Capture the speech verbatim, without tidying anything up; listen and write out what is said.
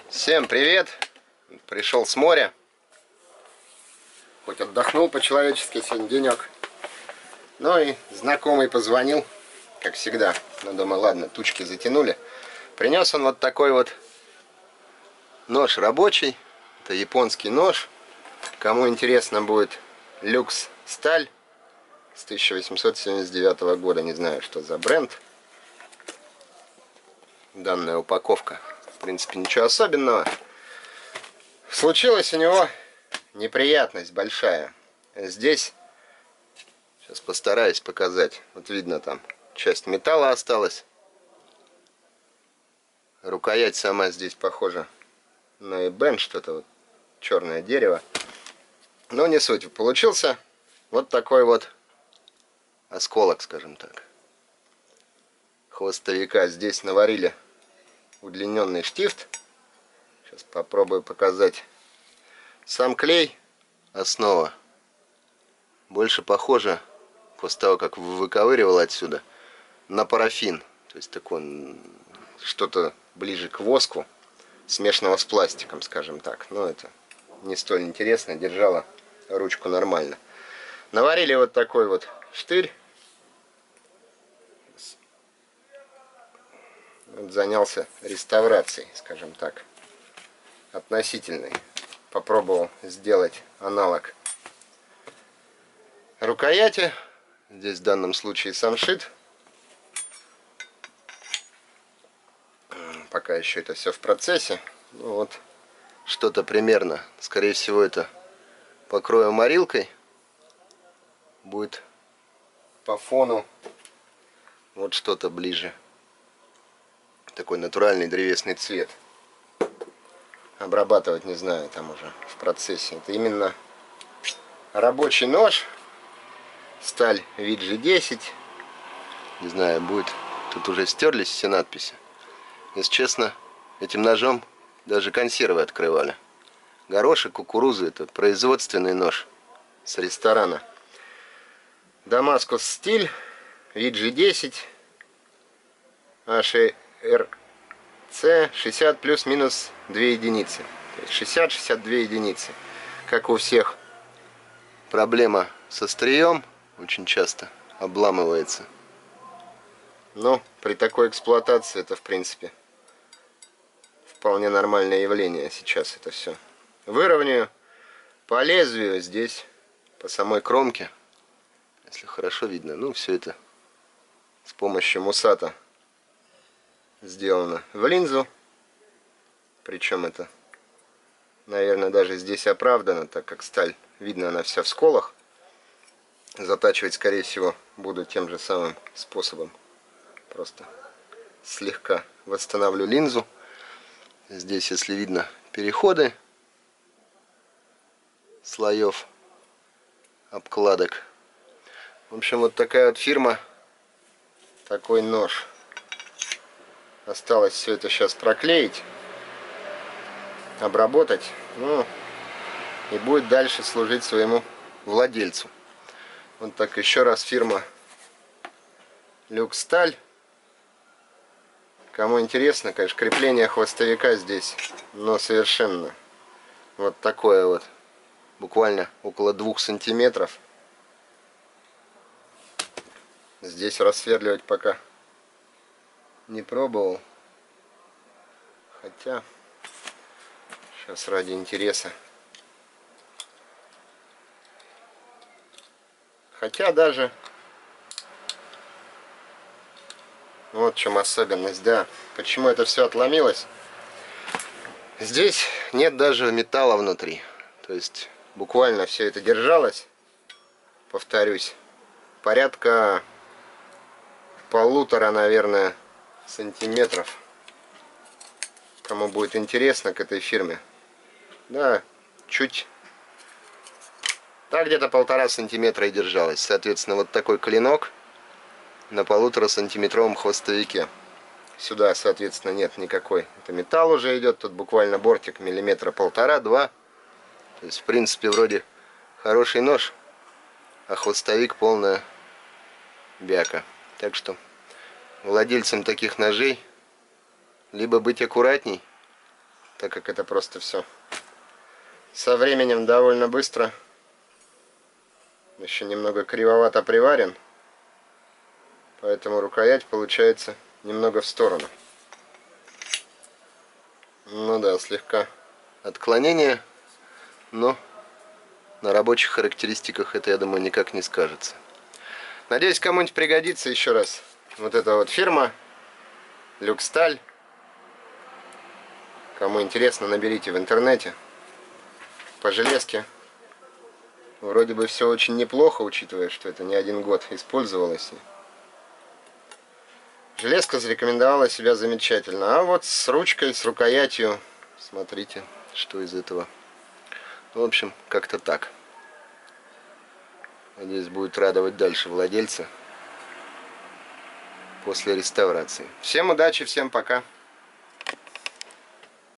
Всем привет! Пришел с моря. Хоть отдохнул по-человечески сегодня денек. Ну и знакомый позвонил, как всегда. Но думаю, ладно, тучки затянули. Принес он вот такой вот нож рабочий. Это японский нож. Кому интересно будет, люкс сталь с тысяча восемьсот семьдесят девятого года. Не знаю, что за бренд. Данная упаковка. В принципе, ничего особенного. Случилась у него неприятность большая. Здесь, сейчас постараюсь показать. Вот видно, там часть металла осталась. Рукоять сама здесь похожа на эбен, что-то вот черное дерево. Но не суть. Получился вот такой вот осколок, скажем так, хвостовика. Здесь наварили удлиненный штифт. Сейчас попробую показать. Сам клей, основа, больше похожа, после того, как выковыривал отсюда, на парафин. То есть такой, что-то ближе к воску, смешанного с пластиком, скажем так. Но это не столь интересно, держала ручку нормально. Наварили вот такой вот штырь. Вот занялся реставрацией, скажем так, относительной. Попробовал сделать аналог рукояти. Здесь в данном случае самшит. Пока еще это все в процессе. Ну вот, что-то примерно. Скорее всего, это покрою морилкой. Будет по фону вот что-то ближе. Такой натуральный древесный цвет. Обрабатывать не знаю, там уже в процессе. Это именно рабочий нож. Сталь ви джи десять. Не знаю, будет. Тут уже стерлись все надписи. Если честно, этим ножом даже консервы открывали. Горошек, кукуруза — это производственный нож с ресторана. Дамаскус стиль, ви джи десять, эйч эр си шестьдесят плюс-минус две единицы. То есть шестьдесят — шестьдесят две единицы. Как у всех, проблема с острием очень часто обламывается. Но при такой эксплуатации это, в принципе, вполне нормальное явление. Сейчас это все выровняю по лезвию. Здесь по самой кромке, если хорошо видно, ну все это с помощью мусата сделано в линзу. Причем это, наверное, даже здесь оправдано, так как сталь, видно, она вся в сколах. Затачивать, скорее всего, буду тем же самым способом. Просто слегка восстановлю линзу. Здесь, если видно, переходы слоев обкладок. В общем, вот такая вот фирма, такой нож. Осталось все это сейчас проклеить, обработать, ну, и будет дальше служить своему владельцу. Вот так еще раз фирма Люкс Сталь. Кому интересно, конечно, крепление хвостовика здесь, но совершенно вот такое вот, буквально около двух сантиметров. Здесь рассверливать пока не пробовал, хотя сейчас ради интереса, хотя даже вот в чем особенность, да, почему это все отломилось. Здесь нет даже металла внутри, то есть буквально все это держалось, повторюсь, порядка полутора, наверное, сантиметров. Кому будет интересно, к этой фирме, да, чуть, так где-то полтора сантиметра и держалось. Соответственно, вот такой клинок на полутора сантиметровом хвостовике. Сюда, соответственно, нет никакой, это металл уже идет, тут буквально бортик миллиметра полтора-два. То есть, в принципе, вроде хороший нож, а хвостовик полная бяка. Так что владельцам таких ножей либо быть аккуратней, так как это просто все со временем довольно быстро. Еще немного кривовато приварен, поэтому рукоять получается немного в сторону. Ну да, слегка отклонение, но на рабочих характеристиках это, я думаю, никак не скажется. Надеюсь, кому-нибудь пригодится еще раз. Вот эта вот фирма Люксталь. Кому интересно, наберите в интернете. По железке вроде бы все очень неплохо, учитывая, что это не один год использовалось. Железка зарекомендовала себя замечательно. А вот с ручкой, с рукоятью, смотрите, что из этого. В общем, как-то так. Надеюсь, будет радовать дальше владельца после реставрации. Всем удачи, всем пока.